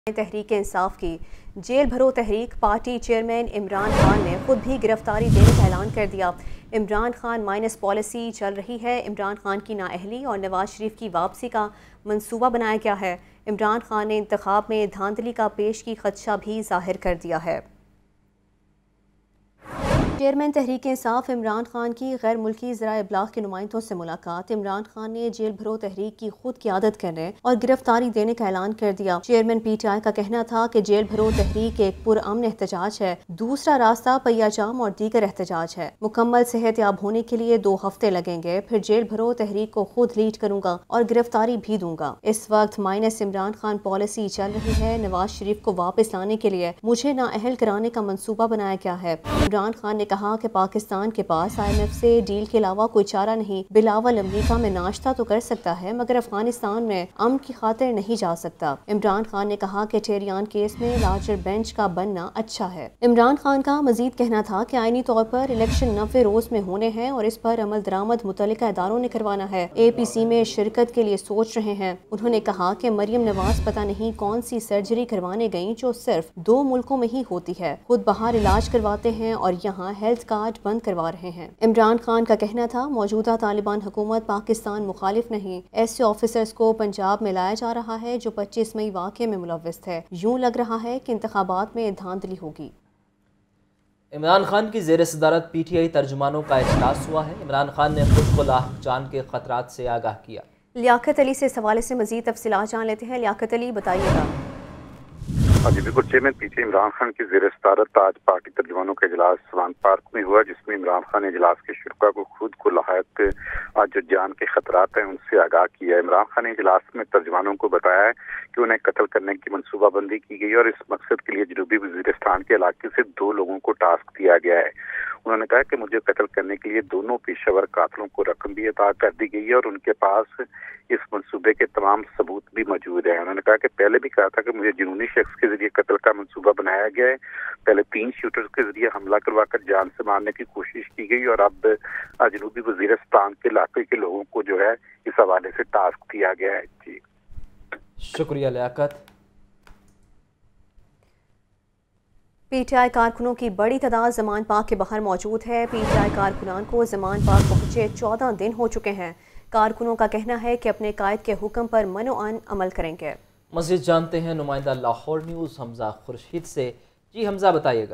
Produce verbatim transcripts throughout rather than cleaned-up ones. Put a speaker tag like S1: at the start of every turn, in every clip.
S1: तहरीक इंसाफ की जेल भरो तहरीक पार्टी चेयरमैन इमरान खान ने खुद भी गिरफ्तारी देने का ऐलान कर दिया। इमरान खान माइनस पॉलिसी चल रही है। इमरान खान की नाअहली और नवाज शरीफ की वापसी का मंसूबा बनाया गया है। इमरान खान ने इंतखाब में धांधली का पेश की खदशा भी जाहिर कर दिया है। चेयरमैन तहरीक इंसाफ इमरान खान की गैर मुल्की ज़राए इब्लाग के नुमाइंदों से मुलाकात। इमरान खान ने जेल भरो तहरीक की खुद क़ियादत करने और गिरफ्तारी देने का ऐलान कर दिया। चेयरमैन पी टी आई का कहना था कि जेल भरो तहरीक एक पुरअमन एहतजाज है, दूसरा रास्ता पहिया जाम और दीगर एहतजाज है। मुकम्मल सेहतयाब होने के लिए दो हफ्ते लगेंगे, फिर जेल भरो तहरीक को खुद लीड करूंगा और गिरफ्तारी भी दूंगा। इस वक्त माइनस इमरान खान पॉलिसी चल रही है। नवाज शरीफ को वापस लाने के लिए मुझे नाअहल कराने का मंसूबा बनाया गया है। इमरान खान ने कहा कि पाकिस्तान के पास आई एम एफ से डील के अलावा कोई चारा नहीं। बिलावल अमरीका में नाश्ता तो कर सकता है मगर अफगानिस्तान में अमन की खातिर नहीं जा सकता। इमरान खान ने कहा कि टेहरियान केस में लार्जर बेंच का बनना अच्छा है। इमरान खान का मजीद कहना था कि आईनी तौर पर इलेक्शन नब्बे रोज में होने हैं और इस पर अमल दरामद मुतल्लिका इदारों ने करवाना है। ए पी सी में शिरकत के लिए सोच रहे हैं। उन्होंने कहा कि मरियम नवाज पता नहीं कौन सी सर्जरी करवाने गई जो सिर्फ दो मुल्कों में ही होती है, खुद बाहर इलाज करवाते हैं और यहाँ हेल्थ कार्ड बंद करवा रहे हैं। इमरान खान का कहना था मौजूदा तालिबान हुकूमत पाकिस्तान मुखालिफ नहीं। ऐसे ऑफिसर्स को पंजाब में लाया जा रहा है जो पच्चीस मई वाक़े में मुलव्विस थे। यूं लग रहा है कि इंतखाबात में धांधली होगी।
S2: इमरान खान की ज़ेर सदारत पी टी आई तर्जुमानों का इजलास हुआ है। इमरान खान ने खुद को लाख जान के खतरात से आगाह किया।
S1: लियाकत अली से इस हवाले से मजीद तफसीलात जान लेते हैं। लियाकत अली, बताइएगा।
S3: हाँ जी बिल्कुल। चेयरमैन पीछे इमरान खान की ज़ेर सदारत आज पार्टी तर्जुमानों का इजलास स्वान पार्क में हुआ, जिसमें इमरान खान ने इजलास के शुरा को खुद को लायक आज जो जान के खतरात हैं उनसे आगाह किया। इमरान खान ने इजलास में तर्जुमानों को बताया है कि उन्हें कत्ल करने की मनसूबाबंदी की गई और इस मकसद के लिए जनूबी वज़ीरिस्तान के इलाके से दो लोगों को टास्क दिया गया है। उन्होंने कहा कि मुझे कत्ल करने के लिए दोनों पेशेवर कातलों को रकम भी अता कर दी गई है और उनके पास इस मंसूबे के तमाम सबूत भी मौजूद हैं। उन्होंने कहा कि पहले भी कहा था कि मुझे जुनूनी शख्स के जरिए कत्ल का मंसूबा बनाया गया है। पहले तीन शूटर्स के जरिए हमला करवा कर जान से मारने की कोशिश की गई और अब जनूबी वज़ीरिस्तान के इलाके के लोगों को जो है इस हवाले से टास्क दिया गया है। जी
S2: शुक्रिया लियाकत।
S1: पी टी आई कारकुनों की बड़ी तादाद जमान पार्क के बाहर मौजूद है। पी टी आई कारकुनान को जमान पार्क पहुंचे चौदह दिन हो चुके हैं। कारकुनों का कहना है कि अपने कायद के हुक्म पर मनोअन अमल करेंगे।
S2: मज़ीद जानते हैं नुमाइंदा लाहौर न्यूज़ हमजा खुर्शीद से। जी हमजा, बताइएगा।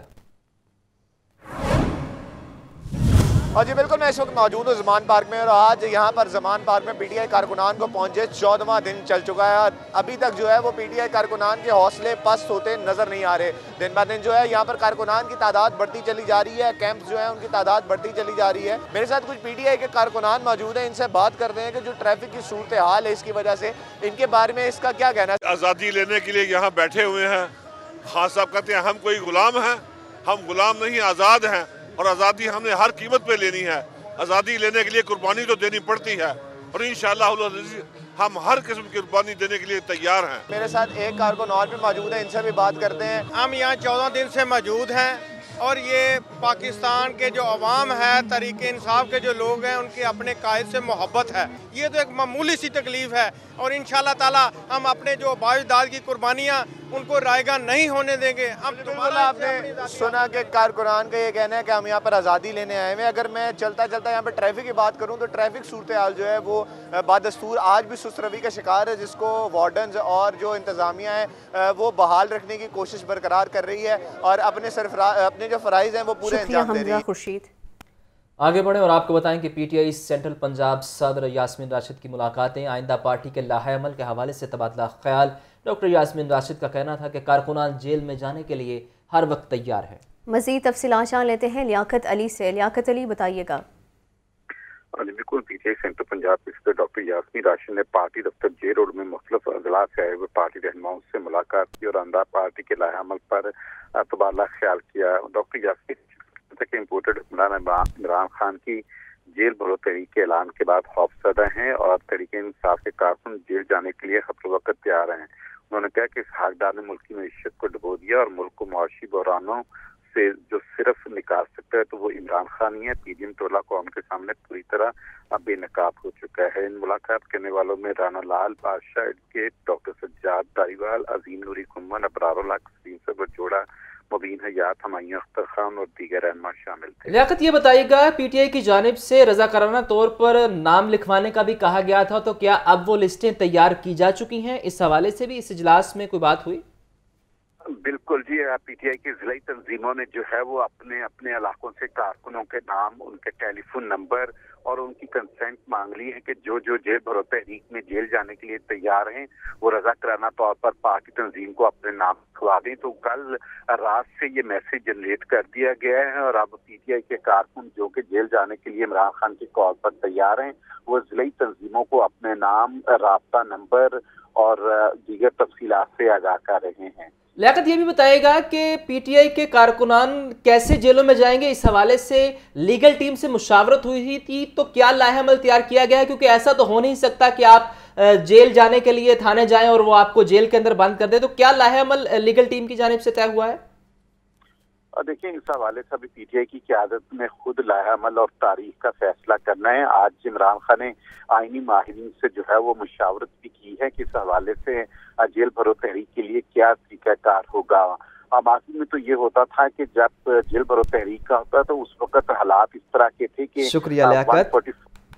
S4: और जी बिल्कुल, मैं इस वक्त मौजूद हूँ ज़मान पार्क में और आज यहाँ पर ज़मान पार्क में पी टी आई कारकुनान को पहुँचे चौदहवां दिन चल चुका है और अभी तक जो है वो पी टी आई कारकुनान के हौसले पस्त होते नज़र नहीं आ रहे। दिन ब दिन जो है यहाँ पर कारकुनान की तादाद बढ़ती चली जा रही है, कैंप्स जो है उनकी तादाद बढ़ती चली जा रही है। मेरे साथ कुछ पी टी आई के कारकुनान मौजूद हैं, इनसे बात करते हैं कि जो ट्रैफिक की सूरत हाल है इसकी वजह से इनके बारे में इसका क्या कहना है।
S5: आज़ादी लेने के लिए यहाँ बैठे हुए हैं। खान साहब कहते हैं हम कोई गुलाम हैं, हम गुलाम नहीं आज़ाद हैं और आज़ादी हमने हर कीमत पे लेनी है। आज़ादी लेने के लिए कुर्बानी तो देनी पड़ती है और इंशाअल्लाह हम हर किस्म की कुर्बानी देने के लिए तैयार हैं।
S4: मेरे साथ एक कारकुन और भी मौजूद है, इनसे भी बात करते हैं।
S6: हम यहाँ चौदह दिन से मौजूद हैं और ये पाकिस्तान के जो अवाम है, तहरीक इंसाफ के जो लोग हैं, उनके अपने कायद से मोहब्बत है। ये तो एक मामूली सी तकलीफ है और इंशाअल्लाह ताला हम अपने जो बाइज़दाद की कुर्बानियाँ उनको रायगा नहीं होने देंगे। हम
S4: बिल्कुल आपने सुना कि कारकुनान का ये कहना है कि हम यहाँ पर आज़ादी लेने आए हैं। अगर मैं चलता चलता यहाँ पर ट्रैफिक की बात करूँ तो ट्रैफिक सूरत हाल जो है वो बादस्तूर आज भी सुस्त रवि का शिकार है, जिसको वार्डन्स और जो इंतज़ामिया है वो बहाल रखने की कोशिश बरकरार कर रही है और अपने सरफरा अपने जो फ़राइज़ हैं वो पूरे अंजाम दे रही है।
S1: खुर्शीद,
S2: आगे बढ़ें और आपको बताएं कि P T I central Punjab सदर यास्मीन राशिद की मुलाकातें आइंदा पार्टी के लाहे अमल के हवाले से तबादला ख्याल। डॉक्टर यास्मीन राशिद का कहना था कि कारकुनान जेल में जाने के लिए हर वक्त तैयार है।
S1: मज़ीद तफसीलात जान लेते हैं लियाकत अली से। लियाकत अली, बताइएगा।
S3: बिल्कुल। P T I central Punjab के सदर डॉक्टर यास्मीन राशिद ने पार्टी दफ्तर जे रोड में मुख्तलिफ अजला से आए हुए पार्टी रहनुमाओं से मुलाकात की और आइंदा पार्टी के लाहे अमल पर तबादला ख्याल किया। डॉक्टर यास्मीन के इम्पोर्टेड इमरान खान की जेल भरो तहरीक के ऐलान के बाद खौफजदा हैं और तहरीक इंसाफ के कारकुन जेल जाने के लिए हर वक्त तैयार हैं। उन्होंने कहा कि इस हाकदार ने मुल्क की मईशत को डुबो दिया और मुल्क को मुआशी बहरानों से जो सिर्फ निकाल सकता है तो वो इमरान खान ही है। पी डी एम टोला कौम के सामने पूरी तरह बेनकाब हो चुका है। इन मुलाकात करने वालों में राना लाल बादशाह एडवोकेट, डॉक्टर सज्जाद धारीवाल, अजीम नूरी कुम्मन, अबरारुल हक सलीम जोड़ा, मुबीन हयात, हमायूं अख्तर खान और दीगर रहनुमा शामिल थे।
S2: लियाकत, ये बताइएगा, पीटीआई की जानिब से रजाकाराना तौर पर नाम लिखवाने का भी कहा गया था, तो क्या अब वो लिस्टें तैयार की जा चुकी हैं? इस हवाले से भी इस इजलास में कोई बात हुई?
S3: बिल्कुल जी, पीटीआई की जिलाई तंजीमों ने जो है वो अपने अपने इलाकों से कारकुनों के नाम, उनके टेलीफोन नंबर और उनकी कंसेंट मांग ली है कि जो जो जेल भरो तहरीक में जेल जाने के लिए तैयार हैं वो रजाकाराना तौर पर पार्टी तंजीम को अपने नाम लिखवा दें। तो कल रात से ये मैसेज जनरेट कर दिया गया है और अब पीटीआई के कारकुन जो कि जेल जाने के लिए इमरान खान की कॉल पर तैयार हैं वो जिलाई तंजीमों को अपने नाम, राब्ता नंबर और दीगर तफसीलात से आगाह कर रहे हैं।
S2: लियाकत, ये भी बताएगा कि पीटीआई के कारकुनान कैसे जेलों में जाएंगे? इस हवाले से लीगल टीम से मुशावरत हुई थी, तो क्या लाहेअमल तैयार किया गया है? क्योंकि ऐसा तो हो नहीं सकता कि आप जेल जाने के लिए थाने जाएं और वो आपको जेल के अंदर बंद कर दे। तो क्या लाहेअमल लीगल टीम की जानिब से तय हुआ है?
S3: देखिए, इस हवाले से अभी पीटीआई की क़यादत में खुद लाहेअमल और तारीख का फैसला करना है। आज इमरान खान ने आईनी माहिरीन से जो है वो मुशावरत भी की है कि इस हवाले से जेल भरो तहरीक के लिए क्या तरीक़ाकार होगा। माजी में तो ये होता था कि जब जेल भरो तहरीक का होता तो उस वक्त हालात इस तरह के थे कि
S2: शुक्रिया लियाकत।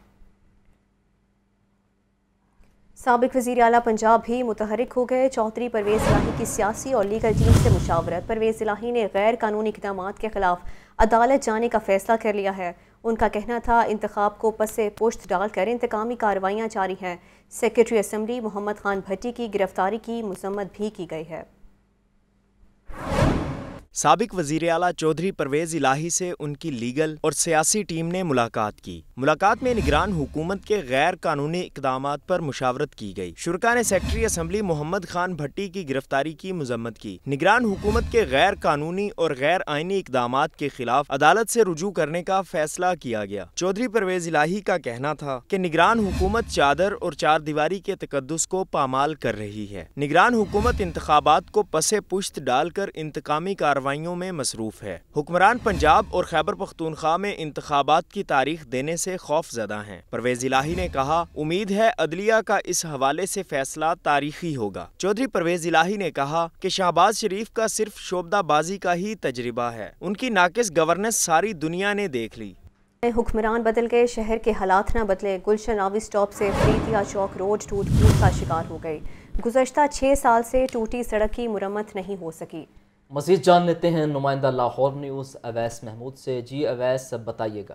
S1: साबिक वज़ीर आला पंजाब भी मुतहरिक हो गए। चौधरी परवेज़ इलाही की सियासी और लीगल टीम से मुशावरत। परवेज़ इलाही ने गैर कानूनी इक़दामात के खिलाफ अदालत जाने का फैसला कर लिया है। उनका कहना था इंतखाब को पसे पुश्त डालकर इंतकामी कार्रवाइयाँ जारी हैं। सेक्रेटरी असम्बली मोहम्मद खान भट्टी की गिरफ्तारी की मज़म्मत भी की गई है।
S7: साबिक वज़ीर आला चौधरी परवेज़ इलाही से उनकी लीगल और सियासी टीम ने मुलाकात की। मुलाकात में निगरान हुकूमत के गैर कानूनी इक़दामात पर मुशावरत की गई। शुरका ने सेक्रेटरी असम्बली मोहम्मद खान भट्टी की गिरफ्तारी की मज़म्मत की। निगरान हुकूमत के गैर कानूनी और गैर आइनी इक़दामात के खिलाफ अदालत से रुजू करने का फैसला किया गया। चौधरी परवेज़ इलाही का कहना था कि निगरान हुकूमत चादर और चार दीवारी के तकद्दुस को पामाल कर रही है। निगरान हुकूमत इंतखाबात को पसे पुश्त डालकर इंतकामी कार्रवाइयों में मसरूफ है। हुक्मरान पंजाब और खैबर पख्तूनख्वा में इंतखाबात की तारीख देने से खौफ ज़दा हैं। परवेज़ इलाही ने कहा, उम्मीद है अदलिया का इस हवाले से फैसला तारीखी होगा। चौधरी परवेज़ इलाही ने कहा कि शहबाज शरीफ का सिर्फ शोबदाबाजी का ही तजर्बा है, उनकी नाकिस गवर्नेंस सारी दुनिया ने देख ली।
S1: हुक्मरान बदल गए, शहर के हालात न बदले। गुलशन रावी स्टॉप से फरीदिया चौक रोड टूट फूट का शिकार हो गई। गुज़श्ता छः साल से टूटी सड़क की मुरम्मत नहीं हो सकी।
S2: मज़ीद जान लेते हैं नुमाइंदा लाहौर न्यूज़ अवैस महमूद से। जी अवैस, बताइएगा।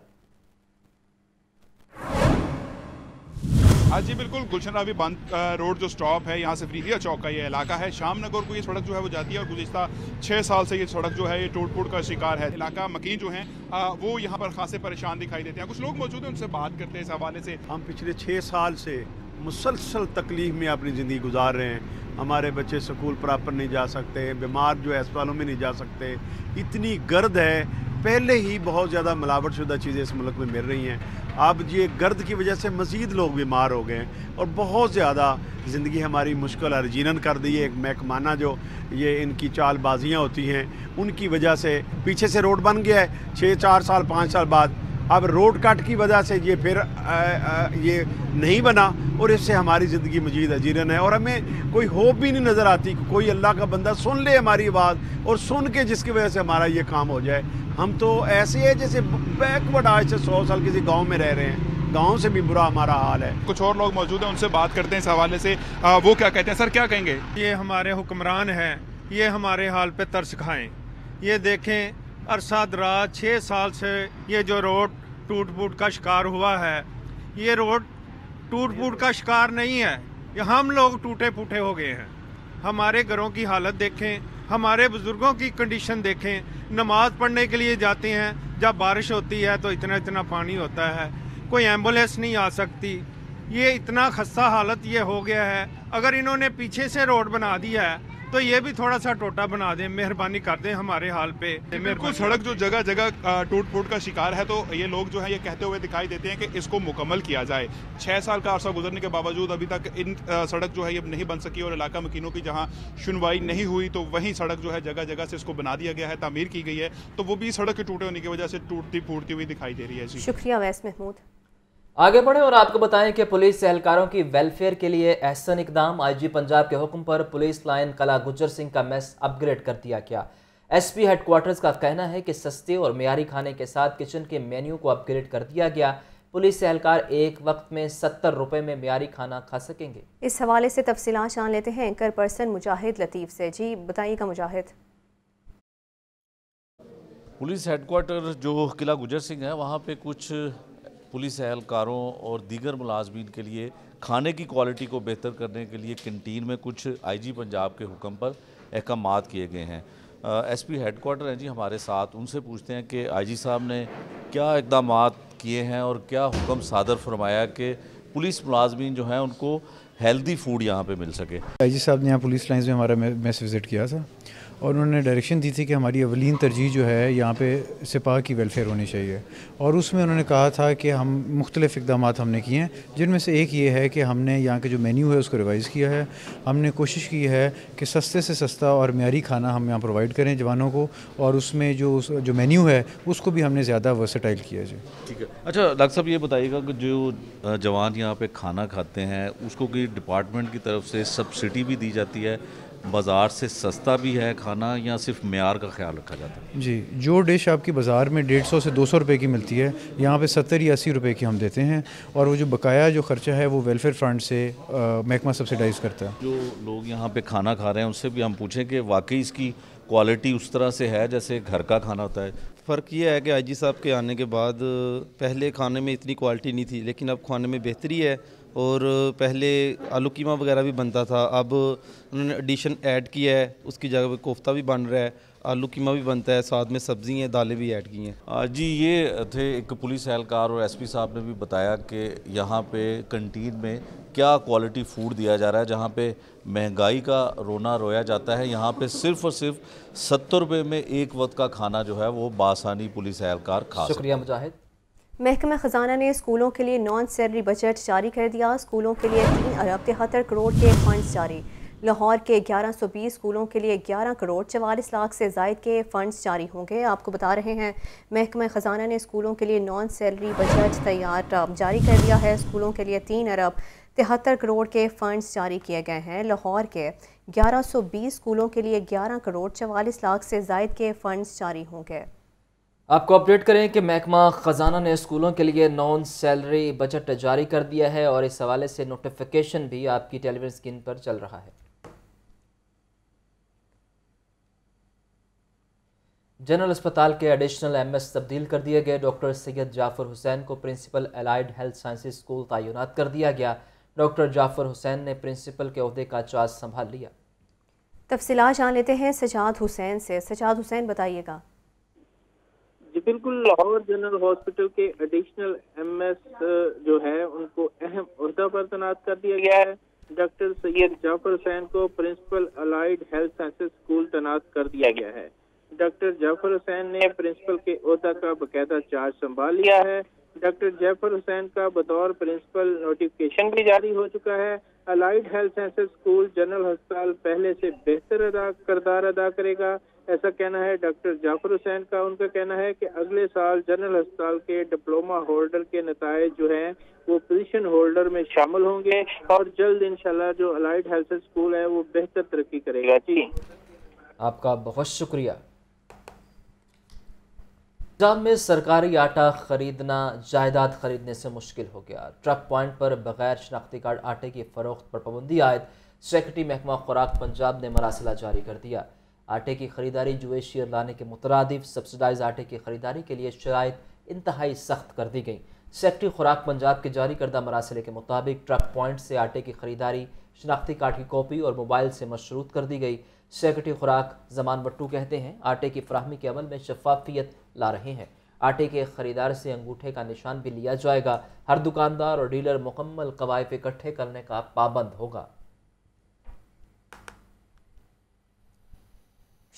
S8: हाँ जी बिल्कुल, गुलशन रावी बंद रोड जो स्टॉप है, यहाँ से फरीदिया चौक का ये इलाका है। शामनगर को ये सड़क जो है वो जाती है और गुज़िश्ता छः साल से ये सड़क जो है ये टूट फूट का शिकार है। इलाका मकीन जो हैं वो यहाँ पर खासे परेशान दिखाई देते हैं। कुछ लोग मौजूद हैं, उनसे बात करते हैं इस हवाले से।
S9: हम पिछले छः साल से मुसलसल तकलीफ में अपनी ज़िंदगी गुजार रहे हैं। हमारे बच्चे स्कूल प्रॉपर नहीं जा सकते, बीमार जो है अस्पतालों में नहीं जा सकते, इतनी गर्द है। पहले ही बहुत ज़्यादा मिलावट शुदा चीज़ें इस मुल्क में मिल रही हैं। अब ये गर्द की वजह से मज़ीद लोग बीमार हो गए हैं और बहुत ज़्यादा ज़िंदगी हमारी मुश्किल और जीनन कर दी है। एक महकमाना जो ये इनकी चालबाजियाँ होती हैं उनकी वजह से पीछे से रोड बन गया है छः चार साल पाँच साल बाद। अब रोड कट की वजह से ये फिर आ, आ, ये नहीं बना और इससे हमारी ज़िंदगी मजीद अजीरन है और हमें कोई होप भी नहीं नज़र आती कि कोई अल्लाह का बंदा सुन ले हमारी आवाज़ और सुन के जिसकी वजह से हमारा ये काम हो जाए। हम तो ऐसे है जैसे बैकवर्ड आज से सौ साल किसी गांव में रह रहे हैं, गांव से भी बुरा हमारा हाल है।
S8: कुछ और लोग मौजूद हैं, उनसे बात करते हैं इस हवाले से। आ, वो क्या कहते हैं? सर क्या कहेंगे?
S6: ये हमारे हुक्मरान हैं, ये हमारे हाल पे तरस खाएं। ये देखें अरसा दराज छः साल से ये जो रोड टूट फूट का शिकार हुआ है, ये रोड टूट फूट का शिकार नहीं है, ये हम लोग टूटे फूटे हो गए हैं। हमारे घरों की हालत देखें, हमारे बुज़ुर्गों की कंडीशन देखें। नमाज पढ़ने के लिए जाते हैं, जब बारिश होती है तो इतना इतना पानी होता है, कोई एम्बुलेंस नहीं आ सकती। ये इतना खस्ता हालत ये हो गया है। अगर इन्होंने पीछे से रोड बना दिया है تو یہ بھی تھوڑا سا ٹوٹا بنا دیں, مہربانی کر دیں ہمارے حال پہ.
S8: بالکل سڑک جو جگہ جگہ ٹوٹ پھوٹ کا شکار ہے, تو یہ لوگ جو ہے یہ کہتے ہوئے دکھائی دیتے ہیں کہ اس کو مکمل کیا جائے. چھ سال کا عرصہ گزرنے کے باوجود ابھی تک ان سڑک جو ہے یہ نہیں بن سکی, اور علاقہ مکینوں کی جہاں سنوائی نہیں ہوئی تو وہیں سڑک جو ہے جگہ جگہ سے اس کو بنا دیا گیا ہے, تعمیر کی گئی ہے, تو وہ بھی سڑک کے ٹوٹے ہونے کی وجہ سے ٹوٹتی پھوٹتی ہوئی دکھائی دے رہی ہے.
S1: شکریہ ویس محمود.
S2: آگے بڑھیں اور آپ کو بتائیں کہ پولیس اہلکاروں کی ویلفیئر کے لیے احسن اقدام. آئی جی پنجاب کے حکم پر پولیس لائن کلا گجر سنگھ کا میس اپ گریڈ کر دیا گیا. ایس پی ہیڈ کوارٹرز کا کہنا ہے کہ سستے اور معیاری کھانے کے ساتھ کچن کے مینیو کو اپ گریڈ کر دیا گیا. پولیس اہلکار ایک وقت میں ستر روپے میں معیاری کھانا کھا سکیں گے. اس حوالے سے تفصیلات جان لیتے ہیں اینکر پرسن مجاہد لطیف سے. جی بتائیے گا مجاہد.
S10: پولیس ہیڈ کوارٹر جو قلعہ گجر سنگھ ہے وہاں پہ کچھ پولیس اہلکاروں اور دیگر ملازمین کے لیے کھانے کی کوالٹی کو بہتر کرنے کے لیے کنٹین میں کچھ آئی جی پنجاب کے حکم پر احکامات کیے گئے ہیں. ایس پی ہیڈ کوارٹر ہیں جی ہمارے ساتھ, ان سے پوچھتے ہیں کہ آئی جی صاحب نے کیا اقدامات کیے ہیں اور کیا حکم صادر فرمایا کہ پولیس ملازمین جو ہیں ان کو ہیلدی فوڈ یہاں پہ مل سکے.
S11: آئی جی صاحب نے یہاں پولیس لائنز میں ہمارا میس وزٹ کیا تھا, اور انہوں نے ڈائریکشن دی تھی کہ ہماری اولین ترجیح جو ہے یہاں پہ سپاہ کی ویلفیئر ہونی چاہیے, اور اس میں انہوں نے کہا تھا کہ ہم مختلف اقدامات ہم نے کیے ہیں, جن میں سے ایک یہ ہے کہ ہم نے یہاں کے جو مینیو ہے اس کو ریوائز کیا ہے. ہم نے کوشش کی ہے کہ سستے سے سستا اور معیاری کھانا ہم یہاں پرووائڈ کریں جوانوں کو, اور اس میں جو جو مینیو ہے اس کو بھی ہم نے زیادہ ورسٹائل کیا جی.
S10: ٹھیک ہے. اچھا ڈاکٹر صاحب یہ بتائیے گا کہ جو جوان یہاں پہ کھانا کھاتے ہیں اس کو کوئی ڈپارٹمنٹ کی طرف سے سبسڈی بھی دی جاتی ہے, بازار سے سستا بھی ہے کھانا, یا صرف معیار کا خیال رکھا جاتا ہے؟
S11: جی جو ڈش آپ کی بازار میں ڈیڑھ سو سے دو سو روپے کی ملتی ہے یہاں پہ ستر یا اسی روپے کی ہم دیتے ہیں, اور وہ جو بقایا جو خرچہ ہے وہ ویلفیئر فنڈ سے محکمہ سبسیڈائز کرتا ہے.
S10: جو لوگ یہاں پہ کھانا کھا رہے ہیں ان سے بھی ہم پوچھیں کہ واقعی اس کی کوالٹی اس طرح سے ہے جیسے گھر کا کھانا ہوتا ہے؟
S12: فرق یہ ہے کہ آئی جی صاحب کے آنے کے بعد پہلے کھانے میں اتنی کوالٹی نہیں تھی, لیکن اب کھانے میں بہتری ہے, اور پہلے آلو قیمہ وغیرہ بھی بنتا تھا, اب انہوں نے ایڈیشن ایڈ کیا ہے, اس کی جگہ پہ کوفتہ بھی بن رہا ہے, آلو قیمہ بھی بنتا ہے, ساتھ میں سبزی ہیں, دالیں بھی ایڈ کی ہیں.
S10: جی یہ تھے ایک پولیس اہلکار, اور ایس پی صاحب نے بھی بتایا کہ یہاں پہ کنٹین میں کیا کوالٹی فوڈ دیا جا رہا ہے, جہاں پہ مہنگائی کا رونا رویا جاتا ہے یہاں پہ صرف اور صرف ستر روپے میں ایک وقت کا کھانا جو ہے وہ بآسانی پولیس اہلکار کھا سکتے.
S2: شکریہ مجاہد.
S1: محکمہ خزانہ نے اسکولوں کے لیے نان سیلری بجٹ جاری کر دیا. اسکولوں کے لیے تین ارب تہتر کروڑ کے فنڈز جاری. لاہور کے گیارہ سو بیس اسکولوں کے لیے گیارہ کروڑ چوالیس لاکھ سے زائد کے فنڈز جاری ہوں گے. آپ کو بتا رہے ہیں محکمہ خزانہ نے اسکولوں کے لیے نان سیلری بجٹ تیار جاری کر دیا ہے. اسکولوں کے لیے تین ارب تہتر کروڑ کے فنڈز جاری کیے گئے ہیں. لاہور کے گیارہ سو بیس اسکولوں کے لیے گیارہ کروڑ چوالیس لاکھ سے زائد کے فنڈز جاری ہوں گے.
S2: آپ کو اپڈیٹ کریں کہ محکمہ خزانہ نے اسکولوں کے لیے نان سیلری بجٹ جاری کر دیا ہے, اور اس حوالے سے نوٹیفیکیشن بھی آپ کی ٹیلی ویژن اسکرین پر چل رہا ہے. جنرل اسپتال کے ایڈیشنل ایم ایس تبدیل کر دیے گئے. ڈاکٹر سید جعفر حسین کو principal allied health sciences school تعینات کر دیا گیا. ڈاکٹر جعفر حسین نے پرنسپل کے عہدے کا چارج سنبھال لیا.
S1: تفصیلات جان لیتے ہیں سجاد حسین سے. سجاد حسین بتائیے گا.
S13: جی بالکل, لاہور جنرل ہاسپٹل کے ایڈیشنل ایم ایس جو ہے ان کو اہم عہدہ پر تعینات کر دیا گیا ہے. ڈاکٹر سید جعفر حسین کو principal allied health sciences school تعینات کر دیا گیا ہے. ڈاکٹر جعفر حسین نے پرنسپل کے عہدہ کا باقاعدہ چارج سنبھال لیا ہے. ڈاکٹر جعفر حسین کا بطور پرنسپل نوٹیفکیشن بھی جاری ہو چکا ہے. Allied health sciences school general ہسپتال پہلے سے بہتر ادا کردار ادا کرے گا, ایسا کہنا ہے ڈاکٹر جعفر حسین کا. ان کا کہنا ہے کہ اگلے سال جنرل ہسپتال کے ڈپلوما ہولڈر کے نتائج جو ہیں وہ پوزیشن ہولڈر میں شامل ہوں گے, اور جلد انشاءاللہ جو الائیڈ ہیلتھ اسکول ہے وہ بہتر ترقی کرے گا. جی
S2: آپ کا بہت شکریہ. پنجاب میں سرکاری آٹا خریدنا جائیداد خریدنے سے مشکل ہو گیا. ٹرک پوائنٹ پر بغیر شناختی کارڈ آٹے کی فروخت پر پابندی عائد. سیکرٹری محکمہ خوراک پنجاب نے مراسلہ جاری کر دیا. آٹے کی خریداری جو ایشیا لانے کے مترادف سبسڈائز آٹے کی خریداری کے لیے شرائط انتہائی سخت کر دی گئی. سیکرٹری خوراک پنجاب کے جاری کردہ مراسلے کے مطابق ٹرک پوائنٹ سے آٹے کی خریداری شناختی کارڈ کی کاپی اور موبائل سے مشروط کر دی گئی. سیکرٹری خوراک زمان بٹو کہتے ہیں آٹے کی فراہمی کے عمل میں شفافیت لا رہے ہیں. آٹے کے خریدار سے انگوٹھے کا نشان بھی لیا جائے گا. ہر دکاندار اور ڈیلر مکمل قوائف اکٹھے کرنے کا پابند ہوگا.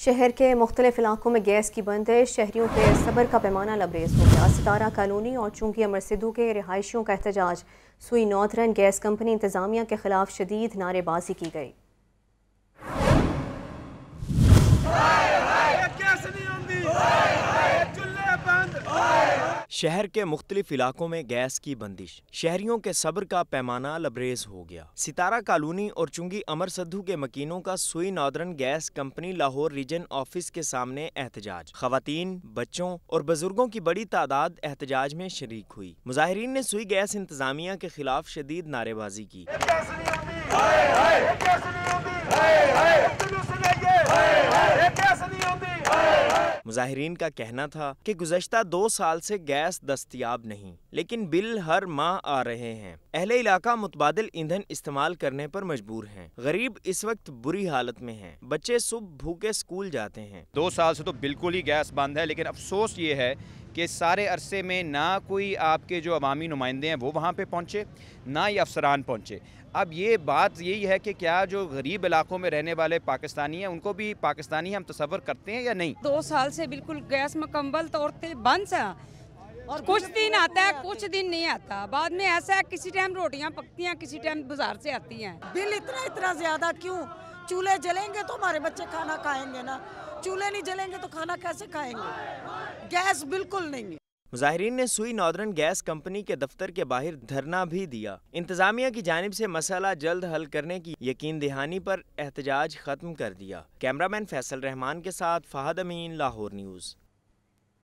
S1: شہر کے مختلف علاقوں میں گیس کی بندش، شہریوں کے صبر کا پیمانہ لبریز ہو گیا۔ ستارہ کالونی اور چونگی امر سدھو کے رہائشیوں کا احتجاج، سوئی ناردرن گیس کمپنی انتظامیہ کے خلاف شدید نعرے بازی کی گئی۔
S7: شہر کے مختلف علاقوں میں گیس کی بندش، شہریوں کے صبر کا پیمانہ لبریز ہو گیا۔ ستارہ کالونی اور چنگی امر سدھو کے مکینوں کا Sui northern gas company Lahore region office کے سامنے احتجاج، خواتین، بچوں اور بزرگوں کی بڑی تعداد احتجاج میں شریک ہوئی۔ مظاہرین نے سوئی گیس انتظامیہ کے خلاف شدید نعرے بازی کی۔ مظاہرین کا کہنا تھا کہ گزشتہ دو سال سے گیس دستیاب نہیں، لیکن بل ہر ماہ آ رہے ہیں۔ اہل علاقہ متبادل ایندھن استعمال کرنے پر مجبور ہیں۔ غریب اس وقت بری حالت میں ہیں، بچے صبح بھوکے اسکول جاتے ہیں۔
S14: دو سال سے تو بالکل ہی گیس بند ہے، لیکن افسوس یہ ہے کہ سارے عرصے میں نہ کوئی آپ کے جو عوامی نمائندے ہیں وہ وہاں پہ پہنچے، نہ ہی افسران پہنچے۔ اب یہ بات یہی ہے کہ کیا جو غریب علاقوں میں رہنے والے پاکستانی ہیں ان کو بھی پاکستانی ہم تصور کرتے ہیں یا نہیں؟
S15: دو سال سے بالکل گیس مکمل طور پہ بند ہے، اور کچھ دن آتا ہے کچھ دن نہیں آتا۔ بعد میں ایسا ہے کسی ٹائم روٹیاں پکتی ہیں، کسی ٹائم بازار سے آتی ہیں۔
S16: بل اتنا اتنا زیادہ کیوں؟ چولہے جلیں گے تو ہمارے بچے کھانا کھائیں گے نا، چولہے نہیں جلیں گے تو کھانا کیسے کھائیں گے؟ گیس بالکل نہیں ہے۔
S7: مظاہرین نے سوئی ناردرن گیس کمپنی کے دفتر کے باہر دھرنا بھی دیا۔ انتظامیہ کی جانب سے مسئلہ جلد حل کرنے کی یقین دہانی پر احتجاج ختم کر دیا۔ کیمرہ مین فیصل رحمان کے ساتھ فہد امین، لاہور نیوز۔